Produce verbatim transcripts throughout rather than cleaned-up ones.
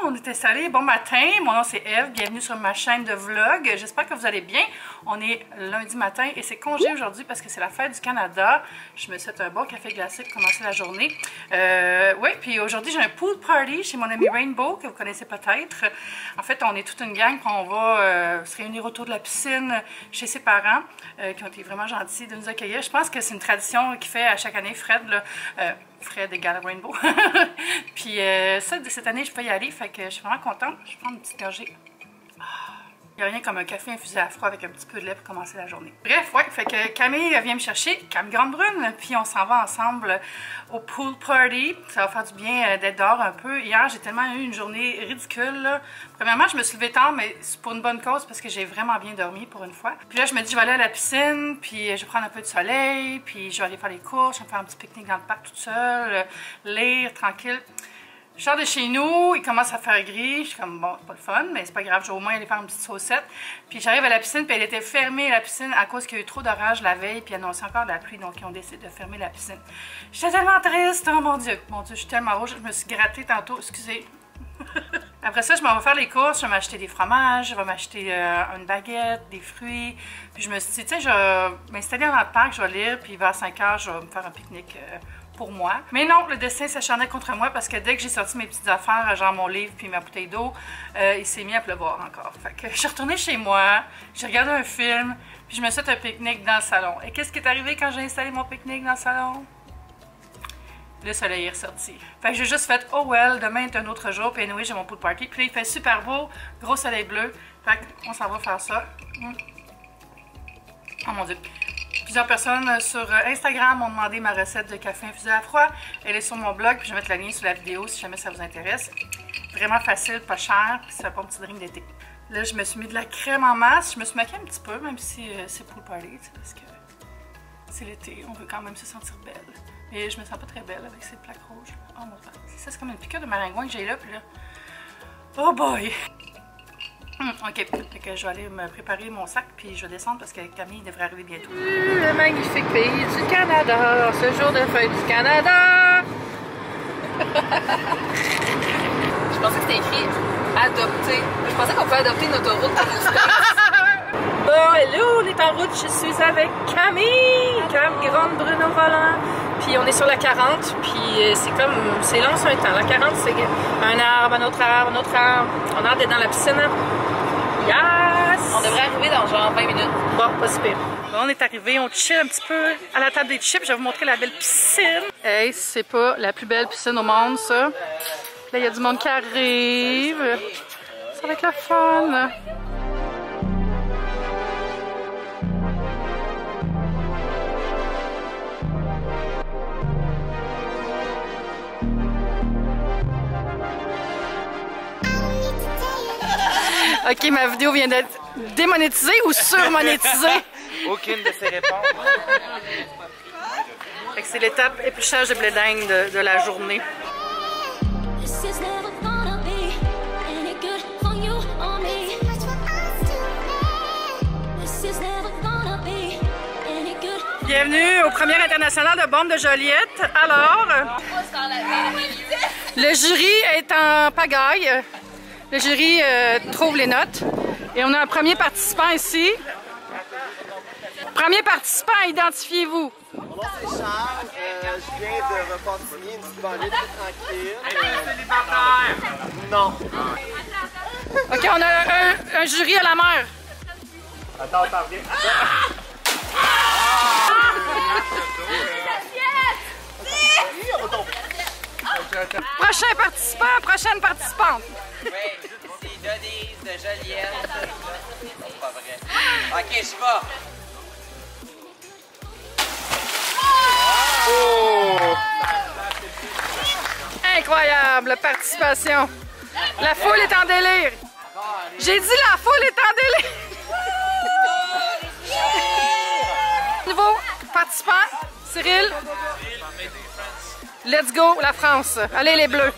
on est installé. Bon matin, mon nom c'est Eve, bienvenue sur ma chaîne de vlog. J'espère que vous allez bien. On est lundi matin et c'est congé aujourd'hui parce que c'est la fête du Canada. Je me souhaite un bon café glacé pour commencer la journée. Euh, oui, puis aujourd'hui j'ai un pool party chez mon ami Rainbow, que vous connaissez peut-être. En fait, on est toute une gang, puis on va euh, se réunir autour de la piscine chez ses parents, euh, qui ont été vraiment gentils de nous accueillir. Je pense que c'est une tradition qu'il fait à chaque année, Fred, là. Euh, Fred égale Rainbow. Puis euh, ça, de cette année, je peux y aller, fait que je suis vraiment contente. Je vais prendre une petite gorgée. Il n'y a rien comme un café infusé à froid avec un petit peu de lait pour commencer la journée. Bref, ouais, fait que Camille vient me chercher, Cam Grande-Brune, puis on s'en va ensemble au pool party. Ça va faire du bien d'être dehors un peu. Hier, j'ai tellement eu une journée ridicule, là. Premièrement, je me suis levée tard, mais c'est pour une bonne cause parce que j'ai vraiment bien dormi pour une fois. Puis là, je me dis, je vais aller à la piscine, puis je vais prendre un peu de soleil, puis je vais aller faire les courses, je vais me faire un petit pique-nique dans le parc toute seule, lire, tranquille. Je sors de chez nous, il commence à faire gris. Je suis comme, bon, c'est pas le fun, mais c'est pas grave, je vais au moins aller faire une petite saucette. Puis j'arrive à la piscine, puis elle était fermée, la piscine, à cause qu'il y a eu trop d'orage la veille, puis annonçait encore de la pluie, donc ils ont décidé de fermer la piscine. J'étais tellement triste, oh mon Dieu, mon Dieu, je suis tellement rouge, je me suis grattée tantôt, excusez. Après ça, je m'en vais faire les courses, je vais m'acheter des fromages, je vais m'acheter euh, une baguette, des fruits. Puis je me suis dit, tu sais, je vais m'installer dans le parc, je vais lire, puis vers cinq heures, je vais me faire un pique-nique. Euh, pour moi. Mais non, le destin s'acharnait contre moi parce que dès que j'ai sorti mes petites affaires, genre mon livre puis ma bouteille d'eau, euh, il s'est mis à pleuvoir encore. Fait que je suis retournée chez moi, j'ai regardé un film, puis je me suis fait un pique-nique dans le salon. Et qu'est-ce qui est arrivé quand j'ai installé mon pique-nique dans le salon? Le soleil est ressorti. Fait que j'ai juste fait, oh well, demain est un autre jour, puis anyway, j'ai mon pool party. Puis là, il fait super beau, gros soleil bleu. Fait qu'on s'en va faire ça. Hum. Oh mon Dieu. Plusieurs personnes sur Instagram m'ont demandé ma recette de café infusé à froid. Elle est sur mon blog, puis je vais mettre le lien sous la vidéo si jamais ça vous intéresse. Vraiment facile, pas cher, puis ça fait un petit drink d'été. Là, je me suis mis de la crème en masse. Je me suis maquillée un petit peu, même si euh, c'est pool party, parce que c'est l'été, on veut quand même se sentir belle. Mais je me sens pas très belle avec ces plaques rouges. Oh mon Dieu, ça c'est comme une piqûre de maringouin que j'ai là, puis là... Oh boy! Hum, ok, fait que je vais aller me préparer mon sac puis je vais descendre parce que Camille devrait arriver bientôt. Le magnifique pays du Canada, ce jour de fête du Canada! Je pensais que c'était écrit adopter. Je pensais qu'on pouvait adopter une autoroute pour nous. Bon, hello, on est en route, je suis avec Camille, Cam Grande-Brune au volant. Puis on est sur la quarante, puis c'est comme, c'est long sur un temps. La quarante, c'est un arbre, un autre arbre, un autre arbre. On a hâte d'être dans la piscine. Yes! On devrait arriver dans genre vingt minutes. Bon, pas super. Bon, on est arrivé, on chill un petit peu à la table des chips. Je vais vous montrer la belle piscine. Hey, c'est pas la plus belle piscine au monde, ça. Là, il y a du monde qui arrive. Ça va être la fun. Ok, ma vidéo vient d'être démonétisée ou surmonétisée? Aucune de ces réponses. C'est l'étape épluchage de blé d'Inde de, de la journée. Bienvenue au premier international de bombe de Joliette. Alors, le jury est en pagaille. Le jury euh, trouve les notes. Et on a un premier participant ici. Premier participant, identifiez-vous. Mon nom c'est Charles, euh, je viens de Repentigny, une petite banlieue tranquille. Euh... célibataire! Non. Ok, on a un, un jury à la mer. Attends, attends, viens. Prochain participant, prochaine participante. Oui, c'est Denise de Joliette. C'est pas vrai. Ok, je vais. Oh! Incroyable participation. La foule est en délire. J'ai dit la foule est en délire. Nouveau participant, Cyril. Let's go, la France. Allez les Bleus.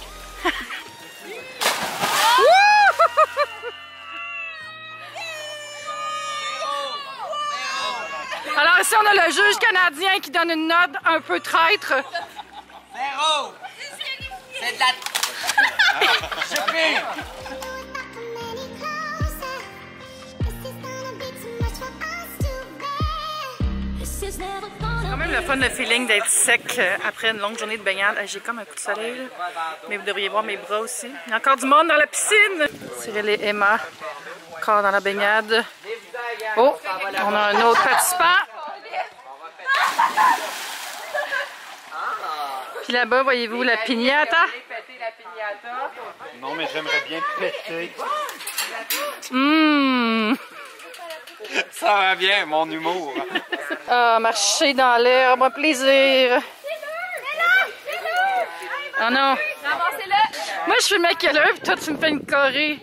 Alors ici, on a le juge canadien qui donne une note un peu traître. Zéro! C'est de la... C'est quand même le fun, le feeling d'être sec après une longue journée de baignade. J'ai comme un coup de soleil, là. Mais vous devriez voir mes bras aussi. Il y a encore du monde dans la piscine. Cyril et Emma, encore dans la baignade. Oh, on a un autre participant. Puis là-bas, voyez-vous la piñata? Non, mais j'aimerais bien péter. Hum. Ça va bien, mon humour. Ah, marcher dans l'herbe, un plaisir. Ah non. Moi, je suis maquilleuse, puis toi, tu me fais une choré.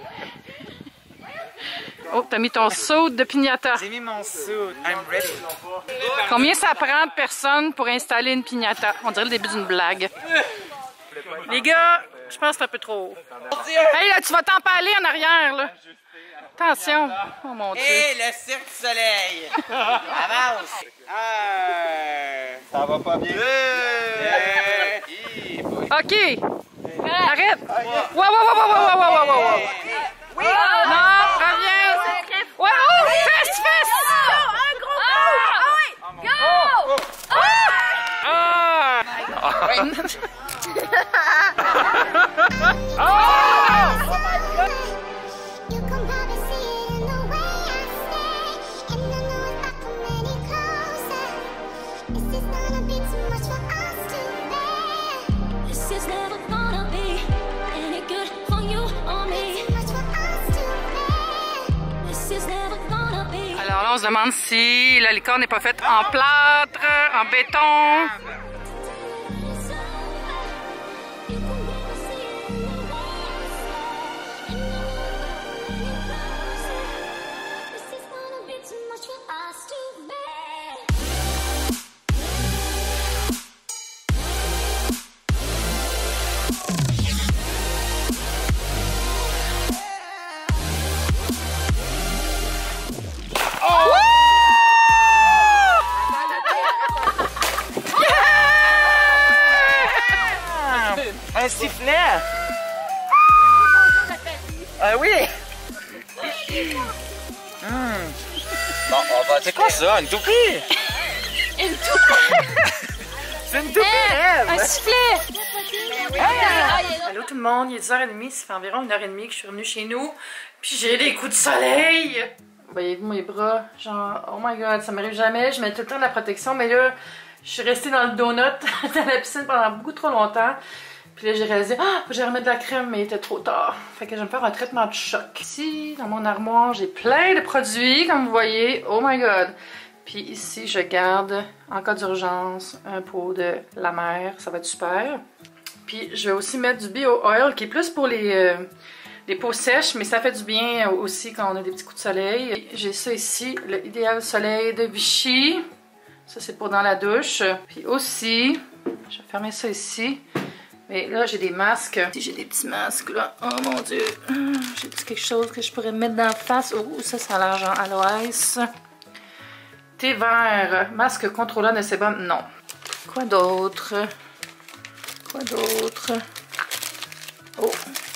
Oh, t'as mis ton saut de piñata. J'ai mis mon suit. I'm ready. Combien ça prend de personnes pour installer une piñata? On dirait le début d'une blague. Les gars, je pense que c'est un peu trop haut. Hey, là, tu vas t'empaler en arrière, là. Attention. Oh mon Dieu. Et le cirque du soleil. Avance. Euh... Ça va pas bien. Euh... OK. Arrête. Wow, wow, wow, wow, wow, wow, wow, wow. Oui! Non, reviens. Ouais, oh, fesse, fesse. Un gros go! Go! Ah! Oh! Alors là, on se demande si la licorne n'est pas faite en plâtre, en béton. Un sifflet! Ah oui! Mmh. Bon, on va... C'est quoi ça? Une toupie? Une toupie! C'est une toupie! Hey, un sifflet! Hey. Allô tout le monde, il est dix heures trente, ça fait environ une heure et demie que je suis revenue chez nous. Puis j'ai des coups de soleil! Voyez-vous mes bras? Genre, oh my god, ça m'arrive jamais. Je mets tout le temps de la protection, mais là, je suis restée dans le donut, dans la piscine pendant beaucoup trop longtemps. Puis là, j'ai réalisé, ah, j'ai remettre de la crème, mais il était trop tard. Fait que je vais me faire un traitement de choc. Ici, dans mon armoire, j'ai plein de produits, comme vous voyez. Oh my god! Puis ici, je garde, en cas d'urgence, un pot de la mer. Ça va être super. Puis je vais aussi mettre du Bio Oil, qui est plus pour les, euh, les peaux sèches, mais ça fait du bien aussi quand on a des petits coups de soleil. J'ai ça ici, le Idéal Soleil de Vichy. Ça, c'est pour dans la douche. Puis aussi, je vais fermer ça ici. Mais là, j'ai des masques. J'ai des petits masques, là. Oh mon Dieu. J'ai quelque chose que je pourrais mettre dans la face. Oh, ça, ça a l'air genre aloès. Thé vert. Masque contrôlant de sébum. Non. Quoi d'autre? Quoi d'autre? Oh.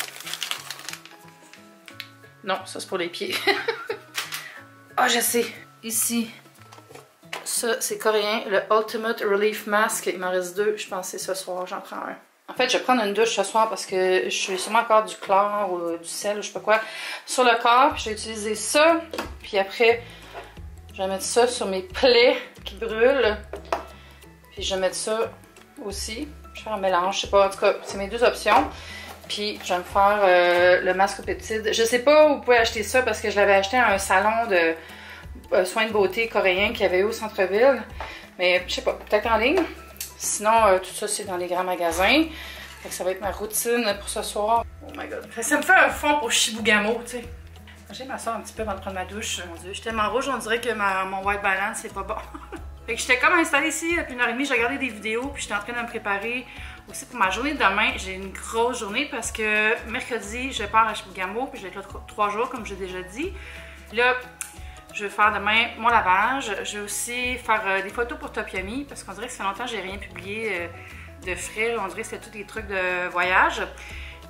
Non, ça, c'est pour les pieds. Ah, oh, je sais. Ici. Ça, c'est coréen. Le Ultimate Relief Mask. Il m'en reste deux. Je pense que c'est ce soir. J'en prends un. En fait, je vais prendre une douche ce soir parce que je suis sûrement encore du chlore ou du sel ou je sais pas quoi sur le corps. Puis je vais utiliser ça. Puis après, je vais mettre ça sur mes plaies qui brûlent. Puis je vais mettre ça aussi. Je vais faire un mélange, je sais pas. En tout cas, c'est mes deux options. Puis je vais me faire euh, le masque aux peptides. Je sais pas où vous pouvez acheter ça parce que je l'avais acheté à un salon de euh, soins de beauté coréen qu'il y avait eu au centre-ville. Mais je sais pas, peut-être en ligne. Sinon, euh, tout ça, c'est dans les grands magasins. Fait que ça va être ma routine pour ce soir. Oh my god. Ça me fait un fond pour Shibugamo, tu sais. J'ai ma soeur un petit peu avant de prendre ma douche. Mon Dieu, je suis tellement rouge, on dirait que ma, mon white balance, c'est pas bon. Fait que j'étais comme installée ici depuis une heure et demie. J'ai regardé des vidéos, puis j'étais en train de me préparer aussi pour ma journée de demain. J'ai une grosse journée parce que mercredi, je pars à Shibugamo, puis je vais être là trois jours, comme j'ai déjà dit. Là, je vais faire demain mon lavage. Je vais aussi faire euh, des photos pour Top Yummy parce qu'on dirait que ça fait longtemps que j'ai rien publié euh, de frais. On dirait que c'est tous des trucs de voyage.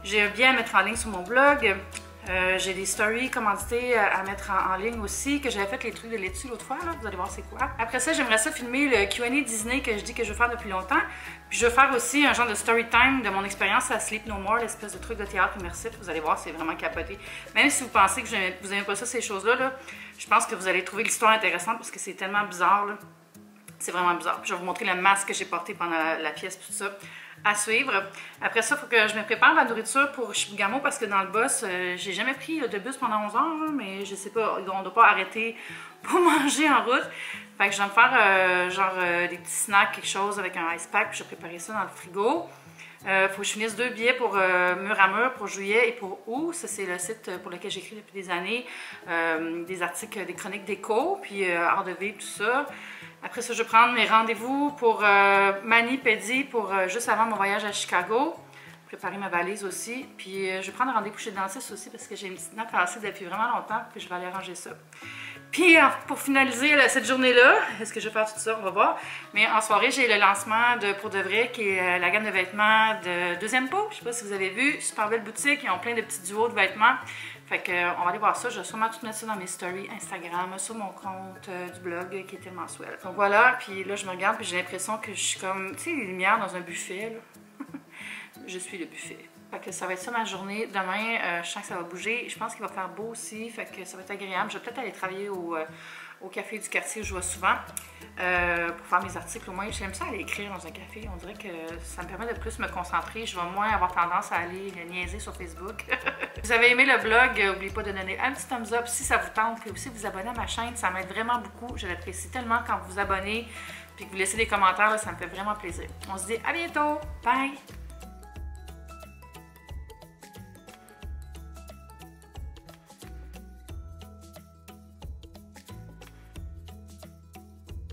J'ai un billet à mettre en ligne sur mon blog. Euh, j'ai des stories commanditées à mettre en, en ligne aussi, que j'avais fait les trucs de laitue l'autre fois, là. Vous allez voir c'est quoi. Après ça, j'aimerais ça filmer le Q and A Disney que je dis que je veux faire depuis longtemps. Puis je veux faire aussi un genre de story time de mon expérience à Sleep No More, l'espèce de truc de théâtre immersif. Vous allez voir, c'est vraiment capoté. Même si vous pensez que vous n'aimez pas ça, ces choses-là, là, je pense que vous allez trouver l'histoire intéressante parce que c'est tellement bizarre, là. C'est vraiment bizarre. Puis je vais vous montrer le masque que j'ai porté pendant la, la pièce, tout ça. À suivre. Après ça, il faut que je me prépare la nourriture pour Chibougamau parce que dans le bus, euh, j'ai jamais pris de bus pendant onze heures, hein, mais je sais pas, on ne doit pas arrêter pour manger en route. Fait que je vais me faire euh, genre euh, des petits snacks, quelque chose avec un ice pack, puis je vais préparer ça dans le frigo. Il euh, faut que je finisse deux billets pour euh, Mur à Mur pour juillet et pour août. Ça, c'est le site pour lequel j'écris depuis des années. Euh, des articles, des chroniques d'éco, puis euh, art de vivre, tout ça. Après ça, je vais prendre mes rendez-vous pour euh, Mani Pedi pour euh, juste avant mon voyage à Chicago. Préparer ma valise aussi. Puis euh, je vais prendre rendez-vous chez le dentiste aussi parce que j'ai une petite dent cassée depuis vraiment longtemps. Puis je vais aller arranger ça. Puis euh, pour finaliser là, cette journée-là, est-ce que je vais faire tout ça? On va voir. Mais en soirée, j'ai le lancement de Pour de vrai, qui est euh, la gamme de vêtements de Deuxième Peau. Je ne sais pas si vous avez vu. Super belle boutique. Ils ont plein de petits duos de vêtements. Fait que, euh, on va aller voir ça. Je vais sûrement tout mettre ça dans mes stories Instagram, sur mon compte euh, du blog qui était mensuel. Donc voilà, puis là, je me regarde puis j'ai l'impression que je suis comme, tu sais, les lumières dans un buffet, là. Je suis le buffet. Fait que ça va être ça ma journée. Demain, euh, je sens que ça va bouger. Je pense qu'il va faire beau aussi, fait que ça va être agréable. Je vais peut-être aller travailler au, euh, au café du quartier où je vais souvent euh, pour faire mes articles. Au moins, j'aime ça aller écrire dans un café. On dirait que ça me permet de plus me concentrer. Je vais moins avoir tendance à aller niaiser sur Facebook. Si vous avez aimé le blog, n'oubliez pas de donner un petit thumbs up si ça vous tente. Puis aussi vous abonner à ma chaîne, ça m'aide vraiment beaucoup. Je l'apprécie tellement quand vous vous abonnez puis que vous laissez des commentaires, là, ça me fait vraiment plaisir. On se dit à bientôt. Bye!